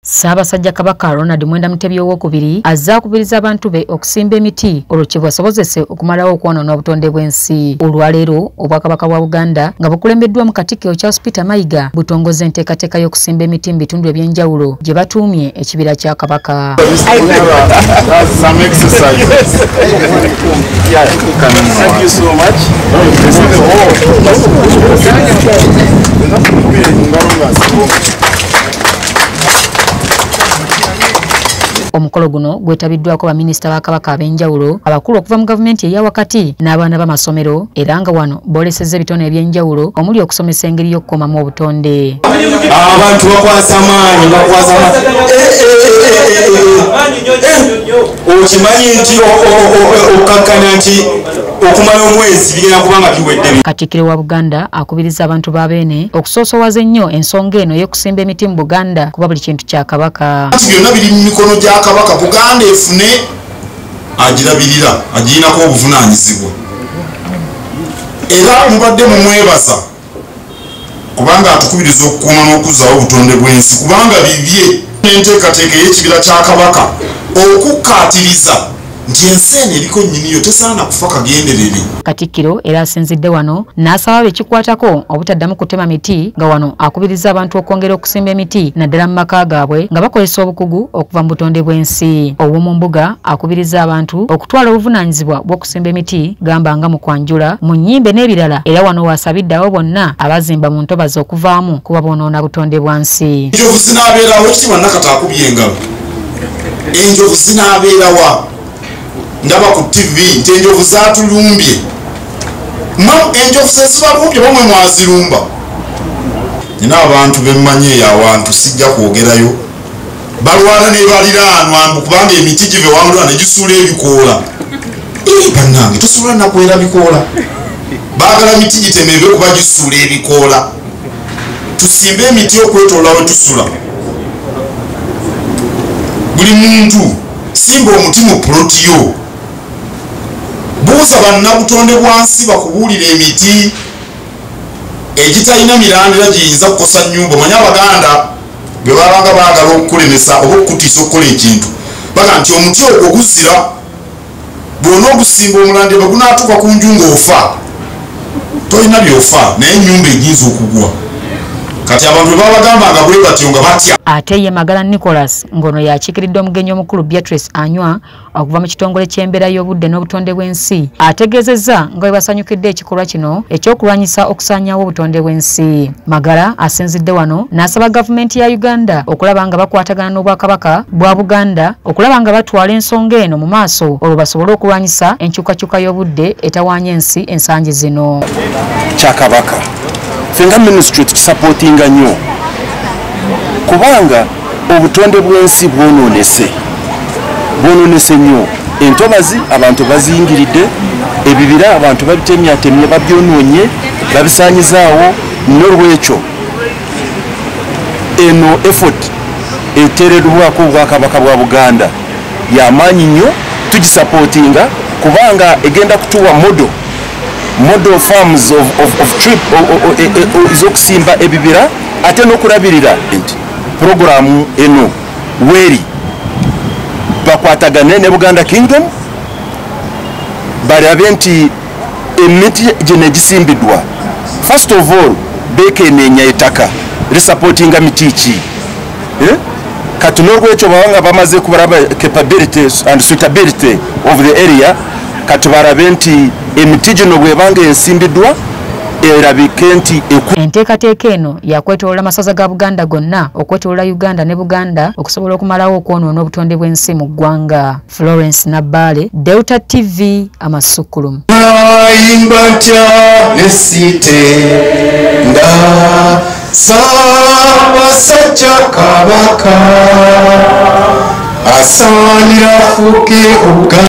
Ssaabasajja Kabaka Ronald Mwenda Mutebi ow'okubiri azze akubiriza abantu be okusimba emiti olwo kye basobozese okumalawo okwonoona obutonde bw'ensi. Olwaleero Obwakabaka bwa Buganda nga bukulembeddwamu Katikkiro Charles Peter Mayiga butongoza enteekateeka y'okusimba emiti mu bitundu eby'enjawulo gye batuumye ekibira kya Kabaka. Omukolo guno gwetabiddwako baminisita ba Kabaka ab'enjawulo abakulu okuva mu gavumenti eya wakati n'abaana b'amasomero era nga wano boolesezza ebitone eby'enjawulo omuli okusomesa engeri y'okukomamu obutonde. Abantu bakwasa amaanyi okimanyi nti okakkanya nti okumala omwezi bigenda kubanga biwedde. Katikkiro wa Buganda akubiriza abantu ba Beene okusoosowaza ennyo ensonga eno y'okusimba emiti mu Buganda kuba buli kintu kya Kabaka. Byonna biri mu mikono gya Kabaka. Buganda efune agirabirira agirinako obuvunaanyizibwa era mubadde mumwebaza kubanga atukubiriza okukuuma n'okuzaawo obutonde bw'ensi kubanga bibye n'enteekateeka ey'ekibira kya Kabaka okukkaatiriza nti ensi eno eriko nnyiniyo tesaana kufa kagenderere. Katikkiro era asinzidde wano n'asaba bekikwatako obutaddamu kutema miti nga wano akubiriza abantu okwongera okusimba emiti naddala mu maka gaabwe nga bakozesa obukugu okuva mu butonde bw'ensi. Ow'omu mbuga akubiriza abantu okutwala obuvunaanyizibwa bw'okusimba emiti gamba nga mu kwanjula mu nnyimbe n'ebirala era wano waasabidde abo bonna abazimba mu ntobazi okuvaamu kuba boonoona butonde bwa nsi. Enjovu zinaabeerawo ekitiibwa Nakata akubye engalo. Enjovu zinaabeerawa ndaba ku TV nti enjovu zaatulumbye. Enjovu zezibalumbye bamwe mwazirumba. Nina abantu bemmanyi eyo awantu sijja kwogerayo balwana ne baliraanwa kubanga emiti give wangula ne gisuula ebikoola. Bannange tosobola nakwera bikoola. Baagala miti gitemebwe kuba gisuula ebikoola. Tusimbe emiti okwetoola we tusula. Buli muntu simba omuti mu ploti yo. Buuza bannabutonde bwansi bakubuulira emiti egitalina mirandira giyinza kukosa nnyumba. Omanyi Abaganda bwe babanga baagala okukulemesa oba okukutiisa okukola ekintu baga nti omuti ogwo guzira bw'ona ogusimba omulande bwe gunaatuuka ku nju ng'ofa tolina by'ofa naye ennyumba egiyinza okugwa. Kati abantu bwe babagambanga bwe batyo nga batya. Ate ye Magala Nicholas ngono yakiikiridde omugenyi omukulu Beatrice Anywa okuva mu kitongole ky'embeera y'obudde n'obutonde bw'ensi ategeezezza nga bwe basanyukidde ekikolwa kino ekyokulwanyisa okusaanyaawo obutonde bw'ensi. Magala asinzidde wano n'asaba gavumenti ya Uganda okulaba nga bakwatagana n'Obwakabaka bwa Buganda okulaba nga batwala ensonga eno mu maaso olwo basobole okulwanyisa enkyukakyuka y'obudde etawaanya ensi ensangi zino. Kya Kabaka fenga ministry tukisapotinga nnyo kubanga obutonde bw'ensi bwonoonese nnyo. Entobazi abantu baziyingiridde, ebibira abantu babitemyatemye babyonoonye babisaanyizaawo. N'olwekyo eno effort eteereddwako Obwakabaka bwa Buganda y'amaanyi nnyo tugisapotinga kubanga egenda kutuwa model farms of trip ez'okusimba ebibira ate n'okulabirira programu eno weri bakwatagane ne Buganda Kingdom balabe nti emiti gye negisimbiddwa first of all bekeneenya ettaka risupportinga miti ki kati n'olwekyo bawanga bamaze kubalaba capabilities and suitability of the area kati balabe nti emiti gino bwebanga ensimbiddwa erabike nti enteekateeka eno yakwetolola amasaza ga Buganda gonna okwetolola Uganda ne Buganda okusobola okumalawo okwonoona obutonde bw'ensi mu ggwanga. Florence Nabbale, Delta TV, Amasukulumu. Impartial nda Ssaabasajja Kabaka asaanira afuuke